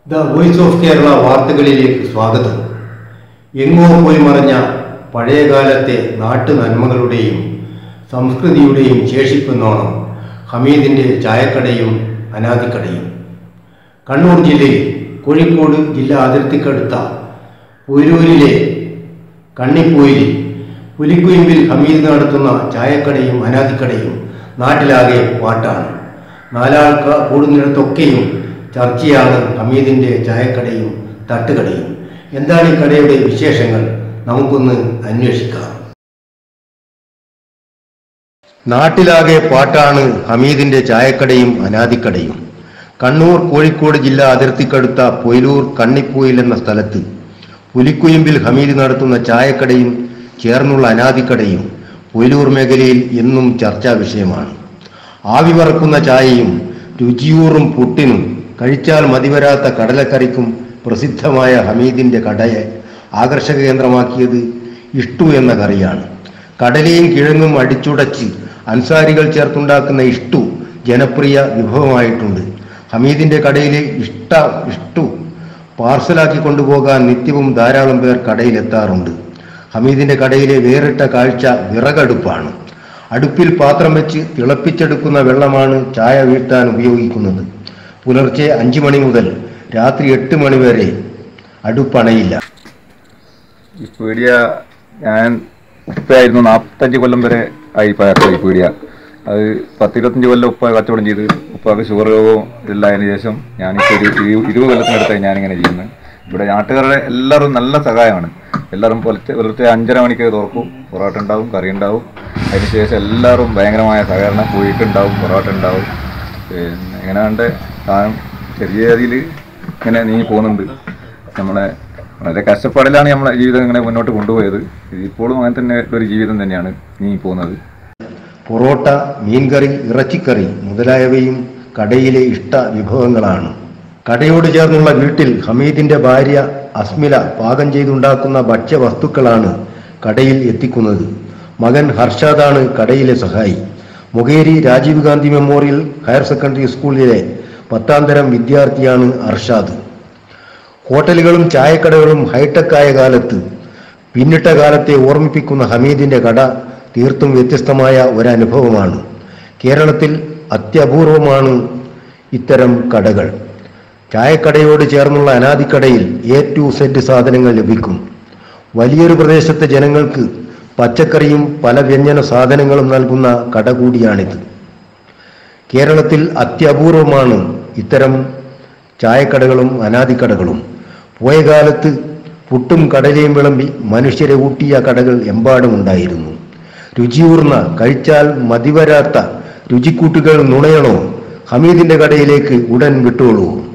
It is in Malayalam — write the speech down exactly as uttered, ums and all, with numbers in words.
ദ വോയിസ് ഓഫ് കേരള വാർത്തകളിലേക്ക് സ്വാഗതം. എങ്ങോ പോയി മറഞ്ഞ പഴയകാലത്തെ നാട്ടു നന്മകളുടെയും സംസ്കൃതിയുടെയും ശേഷിപ്പെന്നോണം ഹമീദിൻ്റെ ചായക്കടയും അനാദിക്കടയും. കണ്ണൂർ ജില്ലയിൽ കോഴിക്കോട് ജില്ലാ അതിർത്തിക്കടുത്ത പുരൂരിലെ കണ്ണിപ്പൂരിൽ പുലിക്കുയിമ്പിൽ ഹമീദ് നടത്തുന്ന ചായക്കടയും അനാദിക്കടയും നാട്ടിലാകെ പാട്ടാണ്. നാലാൾക്ക കൂടുന്നിടത്തൊക്കെയും ചർച്ചയാണ് ഹമീദിൻ്റെ ചായക്കടയും തട്ടുകടയും. എന്താണ് ഈ കടയുടെ വിശേഷങ്ങൾ? നമുക്കൊന്ന് അന്വേഷിക്കാം. നാട്ടിലാകെ പാട്ടാണ് ഹമീദിൻ്റെ ചായക്കടയും അനാദിക്കടയും. കണ്ണൂർ കോഴിക്കോട് ജില്ലാ അതിർത്തിക്കടുത്ത പൊയിലൂർ കണ്ണിപ്പൂയിൽ എന്ന സ്ഥലത്ത് പുലിക്കുയിമ്പിൽ ഹമീദ് നടത്തുന്ന ചായക്കടയും ചേർന്നുള്ള അനാദിക്കടയും പൊയിലൂർ മേഖലയിൽ എന്നും ചർച്ചാ വിഷയമാണ്. ആവി പറക്കുന്ന ചായയും രുചിയൂറും പുട്ടിനും കഴിച്ചാൽ മതിവരാത്ത കടലക്കറിക്കും പ്രസിദ്ധമായ ഹമീദിൻ്റെ കടയെ ആകർഷക കേന്ദ്രമാക്കിയത് ഇഷ്ടു എന്ന കറിയാണ്. കടലയും കിഴങ്ങും അടിച്ചുടച്ച് അൻസാരികൾ ചേർത്തുണ്ടാക്കുന്ന ഇഷ്ടു ജനപ്രിയ വിഭവമായിട്ടുണ്ട്. ഹമീദിൻ്റെ കടയിലെ ഇഷ്ട ഇഷ്ടു പാർസലാക്കി കൊണ്ടുപോകാൻ നിത്യവും ധാരാളം പേർ കടയിലെത്താറുണ്ട്. ഹമീദിൻ്റെ കടയിലെ വേറിട്ട കാഴ്ച വിറകടുപ്പാണ്. അടുപ്പിൽ പാത്രം വെച്ച് തിളപ്പിച്ചെടുക്കുന്ന വെള്ളമാണ് ചായ വീഴ്ത്താൻ ഉപയോഗിക്കുന്നത്. പുലർച്ചെ അഞ്ചു മണി മുതൽ രാത്രി എട്ട് മണി വരെ അടുപ്പണയില്ല. ഈ പീടിയ ഞാൻ ഉപ്പയായിരുന്നു നാൽപ്പത്തഞ്ച് കൊല്ലം വരെ ആയി ഈ പീടിയ. അത് പത്തിരുപത്തഞ്ച് കൊല്ലം ഉപ്പ കച്ചവടം ചെയ്ത് ഉപ്പാക്ക് ഷുഗർ രോഗവും ഇല്ലായതിനു ശേഷം ഞാനിപ്പോൾ ഒരു ഇരുപത് കൊല്ലത്തിനടുത്തായി ഞാനിങ്ങനെ ചെയ്യുന്നത്. ഇവിടെ നാട്ടുകാരുടെ എല്ലാവരും നല്ല സഹായമാണ്. എല്ലാവരും പുലർച്ചെ പുലർച്ചെ അഞ്ചര മണിക്ക് തുറക്കും. പൊറോട്ട ഉണ്ടാവും, കറി ഉണ്ടാവും. അതിനുശേഷം എല്ലാവരും ഭയങ്കരമായ സഹകരണം. കോഴിക്കുണ്ടാവും, പൊറോട്ട ഉണ്ടാവും. പിന്നെ ഇങ്ങനെ കണ്ട് സാധനം ചെറിയ രീതിയിൽ ഇങ്ങനെ നീങ്ങി പോകുന്നുണ്ട്. നമ്മളെ വളരെ കഷ്ടപ്പാടിലാണ് നമ്മളെ ജീവിതം ഇങ്ങനെ മുന്നോട്ട് കൊണ്ടുപോയത്. ഇപ്പോഴും അങ്ങനെ തന്നെ ഒരു ജീവിതം തന്നെയാണ് നീങ്ങി പോകുന്നത്. പൊറോട്ട, മീൻകറി, ഇറച്ചിക്കറി മുതലായവയും കടയിലെ ഇഷ്ട വിഭവങ്ങളാണ്. കടയോട് ചേർന്നുള്ള വീട്ടിൽ ഹമീദിൻ്റെ ഭാര്യ അസ്മില പാകം ചെയ്തുണ്ടാക്കുന്ന ഭക്ഷ്യവസ്തുക്കളാണ് കടയിൽ എത്തിക്കുന്നത്. മകൻ ഹർഷാദാണ് കടയിലെ സഹായി. Mukheri Rajiv Gandhi memorial higher secondary സ്കൂളിലെ പത്താം തരം വിദ്യാർത്ഥിയാണ് അർഷാദ്. ഹോട്ടലുകളും ചായക്കടകളും ഹൈടെക്കായ കാലത്ത് പിന്നിട്ട കാലത്തെ ഓർമ്മിപ്പിക്കുന്ന ഹമീദിൻ്റെ കട തീർത്തും വ്യത്യസ്തമായ ഒരനുഭവമാണ്. കേരളത്തിൽ അത്യപൂർവമാണ് ഇത്തരം കടകൾ. ചായക്കടയോട് ചേർന്നുള്ള അനാദിക്കടയിൽ എ ടു സെഡ് സാധനങ്ങൾ ലഭിക്കും. വലിയൊരു പ്രദേശത്തെ ജനങ്ങൾക്ക് പച്ചക്കറിയും പല വ്യഞ്ജന സാധനങ്ങളും നൽകുന്ന കട കൂടിയാണിത്. കേരളത്തിൽ അത്യപൂർവമാണ് ഇത്തരം ചായക്കടകളും അനാദിക്കടകളും. പോയ കാലത്ത് പുട്ടും കടലയും വിളമ്പി മനുഷ്യരെ ഊട്ടിയ കടകൾ എമ്പാടുമുണ്ടായിരുന്നു. രുചിയൂർന്ന കഴിച്ചാൽ മതിവരാത്ത രുചിക്കൂട്ടുകൾ നുണയണോ? ഹമീദിൻ്റെ കടയിലേക്ക് ഉടൻ വിട്ടോളൂ.